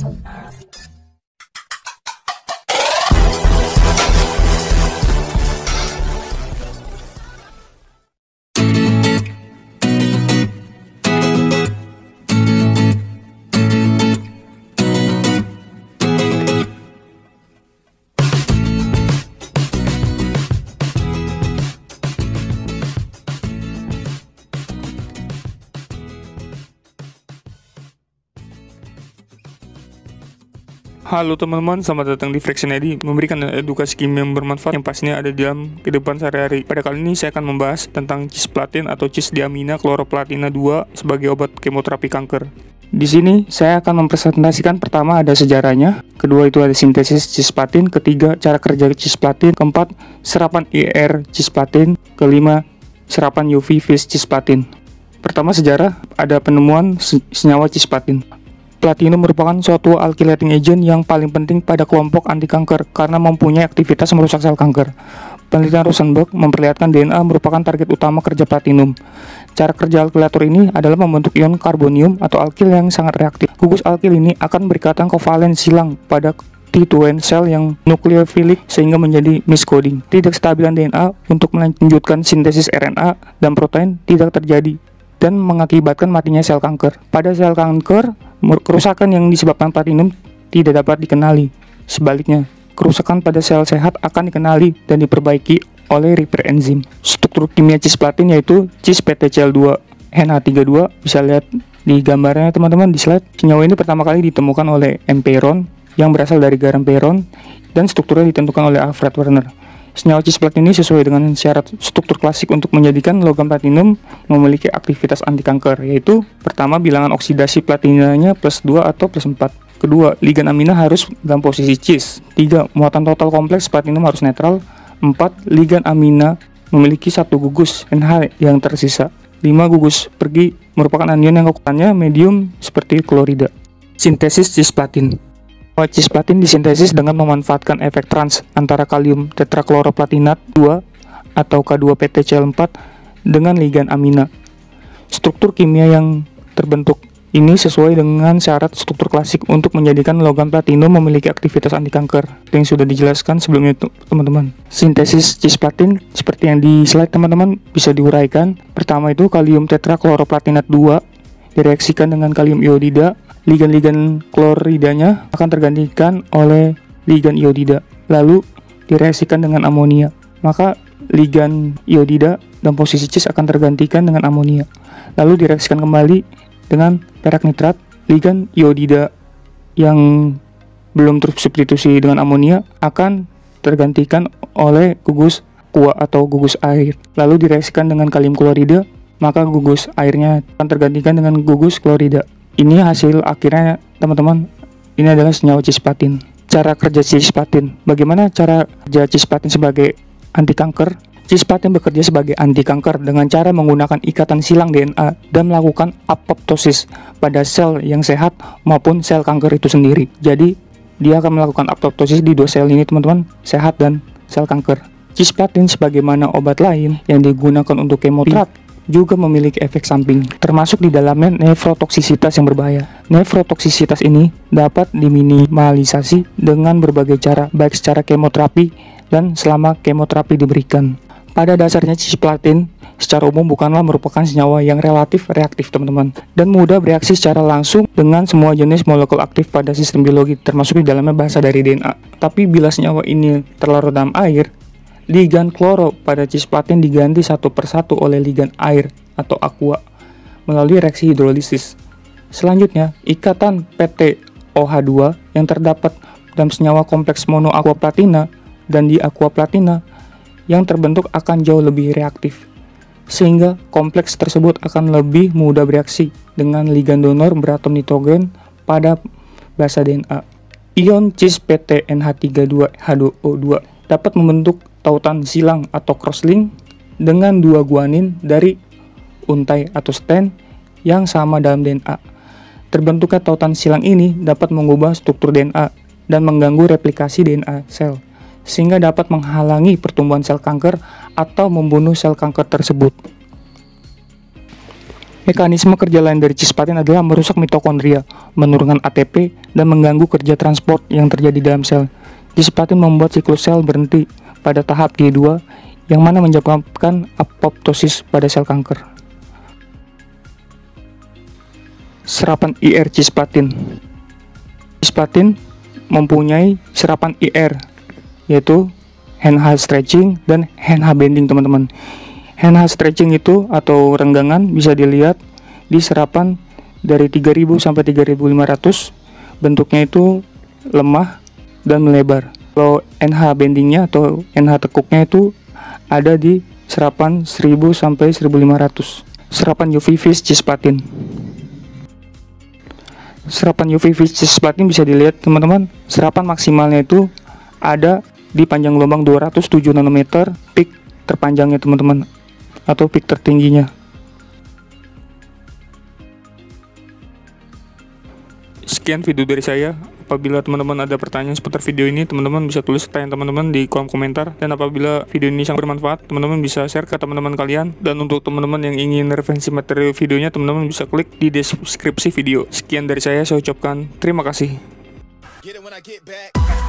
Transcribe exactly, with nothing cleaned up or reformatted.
Halo teman-teman, selamat datang di Fraction I D, memberikan edukasi kimia yang bermanfaat yang pastinya ada di dalam kehidupan sehari-hari. Pada kali ini saya akan membahas tentang cisplatin atau cisdiamina kloroplatina dua sebagai obat kemoterapi kanker. Di sini saya akan mempresentasikan pertama ada sejarahnya, kedua itu ada sintesis cisplatin, ketiga cara kerja cisplatin, keempat serapan I R cisplatin, kelima serapan U V vis cisplatin. Pertama sejarah, ada penemuan senyawa cisplatin. Platinum merupakan suatu alkylating agent yang paling penting pada kelompok anti kanker karena mempunyai aktivitas merusak sel kanker. Penelitian Rosenberg memperlihatkan D N A merupakan target utama kerja platinum. Cara kerja alkylator ini adalah membentuk ion karbonium atau alkyl yang sangat reaktif. Gugus alkyl ini akan berikatan kovalen silang pada T dua N sel yang nukleofilik sehingga menjadi miscoding. Tidak stabilan D N A untuk melanjutkan sintesis R N A dan protein tidak terjadi dan mengakibatkan matinya sel kanker. Pada sel kanker, kerusakan yang disebabkan platinum tidak dapat dikenali. Sebaliknya, kerusakan pada sel sehat akan dikenali dan diperbaiki oleh repair enzim. Struktur kimia cisplatin yaitu cis P T C L dua N H tiga dua, bisa lihat di gambarnya teman-teman di slide. Senyawa ini pertama kali ditemukan oleh M. Peyron yang berasal dari garam Peyron dan strukturnya ditentukan oleh Alfred Werner. Senyawa cisplatin ini sesuai dengan syarat struktur klasik untuk menjadikan logam platinum memiliki aktivitas anti kanker, yaitu pertama bilangan oksidasi platinanya plus dua atau plus empat. Kedua, ligan amina harus dalam posisi cis. Tiga, muatan total kompleks platinum harus netral. Empat, ligan amina memiliki satu gugus N H yang tersisa. Lima, gugus pergi merupakan anion yang kekuatannya medium seperti klorida. Sintesis cisplatin. Cisplatin disintesis dengan memanfaatkan efek trans antara kalium tetrakloroplatinat dua atau K dua P T C L empat dengan ligan amina. Struktur kimia yang terbentuk ini sesuai dengan syarat struktur klasik untuk menjadikan logam platinum memiliki aktivitas anti kanker yang sudah dijelaskan sebelumnya teman-teman. Sintesis cisplatin seperti yang di slide teman-teman bisa diuraikan. Pertama itu kalium tetrakloroplatinat dua direaksikan dengan kalium iodida. Ligan-ligan kloridanya akan tergantikan oleh ligan iodida, lalu direaksikan dengan amonia. Maka ligan iodida dan posisi cis akan tergantikan dengan amonia, lalu direaksikan kembali dengan perak nitrat. Ligan iodida yang belum tersubstitusi dengan amonia akan tergantikan oleh gugus aqua atau gugus air, lalu direaksikan dengan kalium klorida, maka gugus airnya akan tergantikan dengan gugus klorida. Ini hasil akhirnya teman-teman, ini adalah senyawa cisplatin. Cara kerja cisplatin, bagaimana cara kerja cisplatin sebagai anti kanker? Cisplatin bekerja sebagai anti kanker dengan cara menggunakan ikatan silang D N A dan melakukan apoptosis pada sel yang sehat maupun sel kanker itu sendiri. Jadi dia akan melakukan apoptosis di dua sel ini teman-teman, sehat dan sel kanker. Cisplatin sebagaimana obat lain yang digunakan untuk kemoterapi juga memiliki efek samping, termasuk di dalamnya nefrotoksisitas yang berbahaya. Nefrotoksisitas ini dapat diminimalisasi dengan berbagai cara, baik secara kemoterapi dan selama kemoterapi diberikan. Pada dasarnya cisplatin secara umum bukanlah merupakan senyawa yang relatif reaktif teman-teman, dan mudah bereaksi secara langsung dengan semua jenis molekul aktif pada sistem biologi, termasuk di dalamnya bahasa dari D N A. Tapi bila senyawa ini terlarut dalam air, ligan kloro pada cisplatin diganti satu persatu oleh ligan air atau aqua melalui reaksi hidrolisis. Selanjutnya, ikatan P T O H dua yang terdapat dalam senyawa kompleks monoaquaplatina dan diaquaplatina yang terbentuk akan jauh lebih reaktif, sehingga kompleks tersebut akan lebih mudah bereaksi dengan ligan donor beratom nitrogen pada basa D N A. Ion cis P T N H tiga dua H dua O dua dapat membentuk tautan silang atau crosslink dengan dua guanin dari untai atau stand yang sama dalam D N A. Terbentuknya tautan silang ini dapat mengubah struktur D N A dan mengganggu replikasi D N A sel, sehingga dapat menghalangi pertumbuhan sel kanker atau membunuh sel kanker tersebut. Mekanisme kerja lain dari cisplatin adalah merusak mitokondria, menurunkan A T P, dan mengganggu kerja transport yang terjadi dalam sel. Cisplatin membuat siklus sel berhenti pada tahap G dua, yang mana menyebabkan apoptosis pada sel kanker. Serapan I R cisplatin. Cisplatin mempunyai serapan I R, yaitu hand H stretching dan hand H bending, teman-teman. Hand H stretching itu atau renggangan bisa dilihat di serapan dari tiga ribu sampai tiga ribu lima ratus. Bentuknya itu lemah dan melebar. Kalau N H bendingnya atau N H tekuknya itu ada di serapan seribu sampai seribu lima ratus. Serapan U V vis cisplatin. Serapan U V vis cisplatin bisa dilihat, teman-teman. Serapan maksimalnya itu ada di panjang gelombang dua ratus tujuh nanometer, peak terpanjangnya, teman-teman, atau peak tertingginya. Sekian video dari saya. Apabila teman-teman ada pertanyaan seputar video ini, teman-teman bisa tulis pertanyaan teman-teman di kolom komentar. Dan apabila video ini sangat bermanfaat, teman-teman bisa share ke teman-teman kalian. Dan untuk teman-teman yang ingin referensi materi videonya, teman-teman bisa klik di deskripsi video. Sekian dari saya, saya ucapkan terima kasih.